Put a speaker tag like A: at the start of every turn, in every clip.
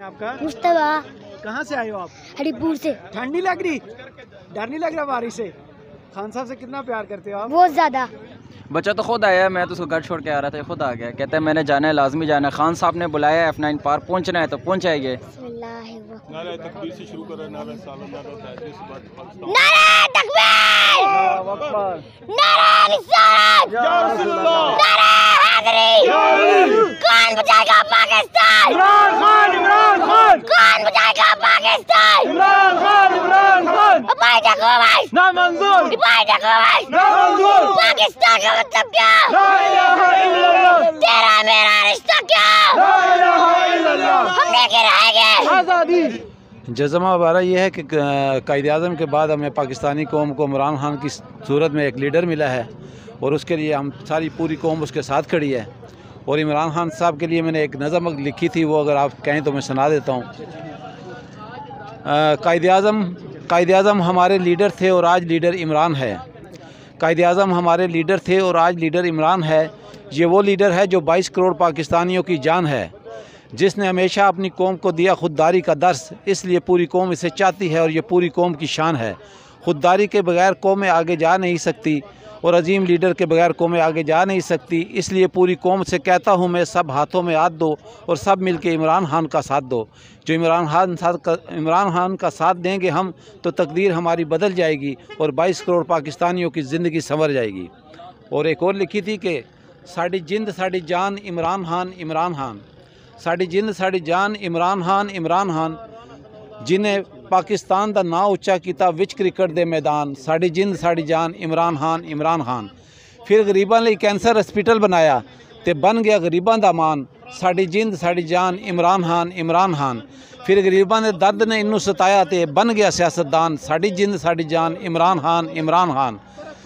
A: आपका?
B: मुस्तफा।
A: कहाँ से आए हो आप?
B: हरिपुर से।
A: ठंड नहीं लग रही? डर नहीं लग रहा बारिश से? खान साहब से कितना प्यार करते हो आप?
B: बहुत ज्यादा।
C: बच्चा तो खुद आया, मैं तो उसको घर छोड़ के आ रहा था, खुद आ गया। कहता है मैंने जाना है, लाजमी जाना है। खान साहब ने बुलाया है, F9 पार पहुंचना है तो पहुंच जाएंगे।
D: नारे तकबीर से शुरू करो, नारे सालो नारे ताज़ी से बात पाकिस्तान।
B: नारे तकबीर, नारे रिसालत, या रसूलुल्लाह, नारे हैदरी। कौन बचाएगा पाकिस्तान? इमरान खान, इमरान खान। कौन बचाएगा पाकिस्तान? इमरान खान, इमरान खान। भाई देखो भाई, ना मंजूर। भाई देखो भाई, ना मंजूर। पाकिस्तान का मतलब क्या? ला इलाहा इल्लल्लाह। तेरा मेरा रिश्ता क्या? ला इलाहा इल्लल्लाह। हम लेके रहेंगे आजादी।
E: जज़्बा हमारा ये है कि कायद-ए-आज़म के बाद हमें पाकिस्तानी कौम को इमरान खान की सूरत में एक लीडर मिला है और उसके लिए हम सारी पूरी कौम उसके साथ खड़ी है। और इमरान खान साहब के लिए मैंने एक नज़म लिखी थी, वो अगर आप कहें तो मैं सुना देता हूँ। कायद-ए-आज़म हमारे लीडर थे और आज लीडर इमरान है। कायद-ए-आज़म हमारे लीडर थे और आज लीडर इमरान है। ये वो लीडर है जो 22 करोड़ पाकिस्तानियों की जान है, जिसने हमेशा अपनी कौम को दिया खुददारी का दर्स। इसलिए पूरी कौम इसे चाहती है और ये पूरी कौम की शान है। खुददारी के बगैर कौमें आगे जा नहीं सकती और अजीम लीडर के बगैर कौमें आगे जा नहीं सकती। इसलिए पूरी कौम से कहता हूँ मैं, सब हाथों में हाथ दो और सब मिलके इमरान खान का साथ दो। जो इमरान खान का साथ देंगे हम तो तकदीर हमारी बदल जाएगी और 22 करोड़ पाकिस्तानियों की ज़िंदगी संवर जाएगी। और एक और लिखी थी कि साड़ी जिंद साड़ी जान इमरान खान, इमरान खान। साड़ी जिंद साड़ी जान इमरान खान, इमरान खान। जिन्हें पाकिस्तान दा नां उच्चा किया विच क्रिकेट दे मैदान। साड़ी जिंद साड़ी जान इमरान खान, इमरान खान। फिर गरीबां लई कैंसर हस्पिटल बनाया ते बन गया गरीबां दा मान। साड़ी जिंद साड़ी जान इमरान खान, इमरान खान। फिर गरीबां दे दर्द ने इन्नू सताया ते बन गया सियासतदान। साड़ी जिंद साड़ी जान इमरान खान, इमरान खान।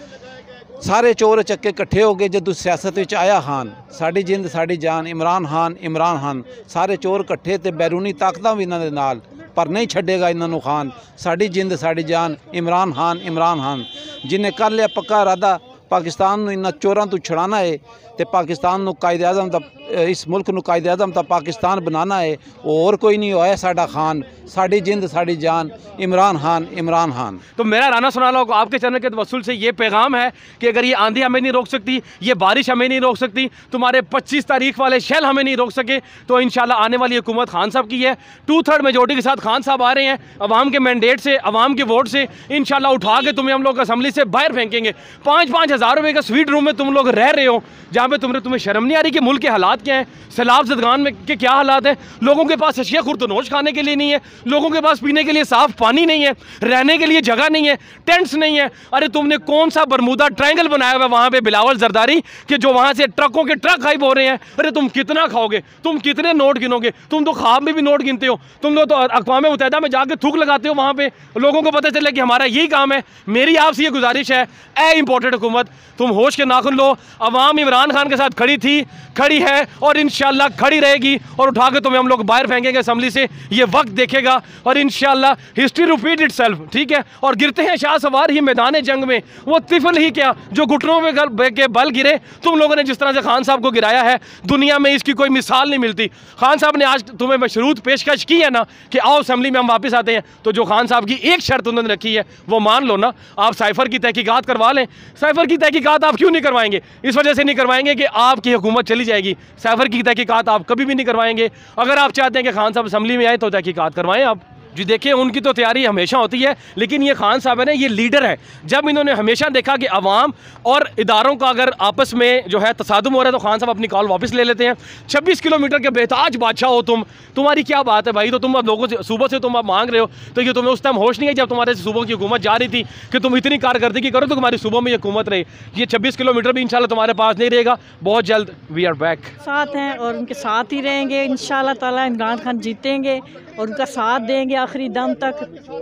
E: सारे चोर चक्के कट्ठे हो गए जदों सियासत विच आया खान। साड़ी जिंद साड़ी जान इमरान खान, इमरान खान। सारे चोर कट्ठे ते बैरूनी ताकतां भी इन्हां दे नाल, पर नहीं छड्डेगा इन्हां नूं खान। साड़ी जिंद साड़ी जान इमरान खान, इमरान खान। जिन्हें कर लिया पक्का इरादा पाकिस्तान नूं इन्हां चोरां तो छुड़ाना है ते पाकिस्तान नूं कायद-ए-आज़म दा, इस मुल्क नूं कायद-ए-आज़म दा पाकिस्तान बनाना है। और कोई नहीं होया साडा खान। साड़ी जिंद साड़ी जान इमरान खान, इमरान खान।
F: तो मेरा राना सुनाला को आपके चैनल के तवस्सुल से ये पैगाम है कि अगर ये आंधी हमें नहीं रोक सकती, ये बारिश हमें नहीं रोक सकती, तुम्हारे 25 तारीख वाले शेल हमें नहीं रोक सके, तो इंशाल्लाह आने वाली हुकूमत खान साहब की है। 2/3 मेजोरिटी के साथ खान साहब आ रहे हैं। अवाम के मैंडेट से, अवाम के वोट से इंशाल्लाह उठा के तुम्हें हम लोग असम्बली से बाहर फेंकेंगे। 5-5 हज़ार रुपये का स्वीट रूम में तुम लोग रह रहे हो, जहाँ पे तुम्हें शर्म नहीं आ रही कि मुल्क के हालात क्या हैं, सैलाब ज़दगान में के क्या हालात हैं। लोगों के पास अशिया खुर्दनोश खाने के लिए नहीं है, लोगों के पास पीने के लिए साफ पानी नहीं है, रहने के लिए जगह नहीं है, टेंट्स नहीं है। अरे तुमने कौन सा बरमूदा ट्रायंगल बनाया हुआ है वहाँ पे बिलावल जरदारी कि जो वहाँ से ट्रकों के ट्रक गायब हो रहे हैं। अरे तुम कितना खाओगे, तुम कितने नोट गिनोगे? तुम तो ख्वाब में भी नोट गिनते हो। तुम लोग तो अक़वाम मुत्तहिदा में जाके थूक लगाते हो वहाँ पे, लोगों को पता चले कि हमारा यही काम है। मेरी आपसे ये गुजारिश है, ए इंपॉर्टेंट हुकूमत, तुम होश के नाखुन लो। अवाम इमरान खान के साथ खड़ी थी, खड़ी है और इंशाल्लाह खड़ी रहेगी और उठा के तुम्हें हम लोग बाहर फेंकेंगे असम्बली से। ये वक्त देखेगा और इंशाल्लाह हिस्ट्री रिपीट इटसेल्फ, ठीक है। और गिरते हैं शाह सवार ही मैदान जंग में, वो तिफल ही क्या जो घुटनों में के बल गिरे। तुम लोगों ने जिस तरह से खान साहब को गिराया है, दुनिया में इसकी कोई मिसाल नहीं मिलती। खान साहब ने आज तुम्हें मशरूत पेशकश की है ना कि आओ असम्बली में हम वापस आते हैं, तो जो खान साहब की एक शर्त उन्होंने रखी है वो मान लो ना। आप साइफर की तहकीकात करवा लें। साइफर की तहकीकात आप क्यों नहीं करवाएंगे? इस वजह से नहीं करवाएंगे कि आपकी हुकूमत चली जाएगी। साइफर की तहकीकात आप कभी भी नहीं करवाएंगे। अगर आप चाहते हैं कि खान साहब असम्बली में आए तो तहकीकात करवाएं आप। जी देखिए, उनकी तो तैयारी हमेशा होती है, लेकिन ये खान साहब है ना, ये लीडर है। जब इन्होंने हमेशा देखा कि अवाम और इदारों का अगर आपस में जो है तसादुम हो रहा है तो खान साहब अपनी कॉल वापस ले लेते हैं। 26 किलोमीटर के बेताज बादशाह हो तुम, तुम्हारी क्या बात है भाई? तो तुम अब लोगों से सुबह से तुम अब मांग रहे हो, तो ये तुम्हें उस टाइम होश नहीं है जब तुम्हारे सुबह की हुकूमत जा रही थी कि तुम इतनी कारकर्दगी करो तो तुम्हारी सुबह में ये हुकूमत रहे। ये 26 किलोमीटर भी इंशाल्लाह तुम्हारे पास नहीं रहेगा। बहुत जल्द वी आर बैक
G: साथ हैं और उनके साथ ही रहेंगे इंशाल्लाह ताला। इमरान खान जीतेंगे और उनका साथ देंगे आखिरी दम तक।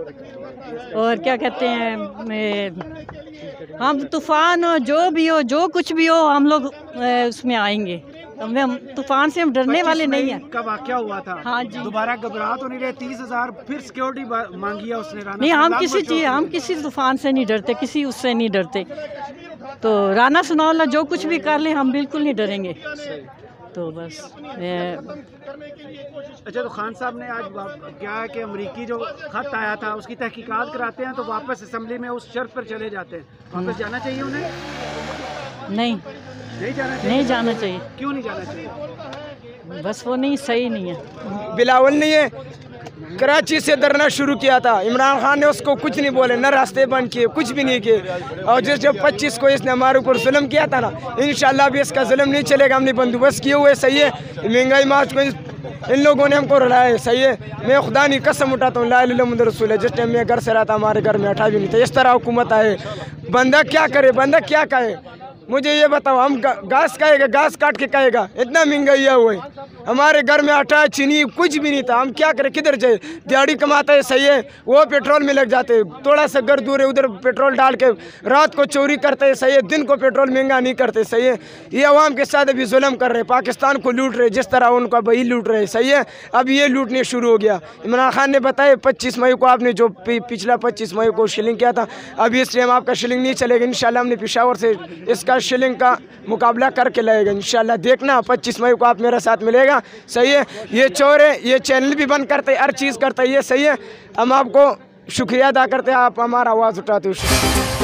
G: और क्या कहते हैं, हम तूफ़ान हो, जो भी हो, जो कुछ भी हो, हम लोग उसमें आएंगे। हम तूफान से हम डरने वाले नहीं हैं।
A: का वाक़या हुआ था, हाँ जी, दोबारा घबराहट तो नहीं रहे? 30,000 फिर सिक्योरिटी मांगी है उसने।
G: नहीं, हम किसी तूफान से नहीं डरते, किसी उससे नहीं डरते। तो राना सनाउल्लाह जो कुछ भी कर ले हम बिल्कुल नहीं डरेंगे। तो बस
A: अच्छा, तो खान साहब ने आज क्या है कि अमरीकी जो खत आया था उसकी तहकीकात कराते हैं तो वापस असेंबली में उस शर्त पर चले जाते हैं। वापस जाना चाहिए उन्हें?
G: नहीं
A: जाना चाहिए।
G: नहीं जाना चाहिए।
A: क्यों नहीं जाना चाहिए?
G: बस वो नहीं सही नहीं है।
H: बिलावल ने ये कराची से धरना शुरू किया था, इमरान खान ने उसको कुछ नहीं बोले, न रास्ते बंद किए, कुछ भी नहीं किए। और जिस जब 25 को इसने हमारे ऊपर जुल्म किया था ना, इंशाल्लाह भी इसका जुल्म नहीं चलेगा। हमने बंदोबस्त किए हुए, सही है। महंगाई मार्च को इन लोगों ने हमको रुलाया है, सही है। मैं खुदा नहीं कसम उठाता हूँ, ला इलाहा इल्लल्लाह मुहम्मद रसूल है। जिस टाइम मैं घर से रहा था हमारे घर में 18 भी नहीं था। इस तरह हुकूमत आए, बंदा क्या करे, बंदा क्या कहे, मुझे ये बताओ। हम घास खाएगा, घास काट के खाएगा, इतना महंगाई हुआ है। हमारे घर में आटा चीनी कुछ भी नहीं था, हम क्या करें, किधर जाए। दिहाड़ी कमाता है, सही है, वो पेट्रोल में लग जाते हैं। थोड़ा सा घर दूर है, उधर पेट्रोल डाल के रात को चोरी करते हैं, सही है। दिन को पेट्रोल महंगा नहीं करते, सही है। ये अवाम के साथ अभी जुल्म कर रहे हैं, पाकिस्तान को लूट रहे, जिस तरह उनका वही लूट रहे, सही है। अब ये लूटने शुरू हो गया। इमरान खान ने बताया 25 मई को आपने जो पिछला 25 मई को शिलिंग किया था, अभी इस टाइम आपका शिलिंग नहीं चलेगा। इंशाल्लाह हमने पेशावर से इसका शिलिंग का मुकाबला करके लाएगा इंशाल्लाह। देखना 25 मई को आप मेरे साथ मिलेगा, सही है। ये चोर है, ये चैनल भी बंद करते, हर चीज़ करता है, ये सही है। हम आपको शुक्रिया अदा करते हैं, आप हमारा आवाज़ उठाते हो।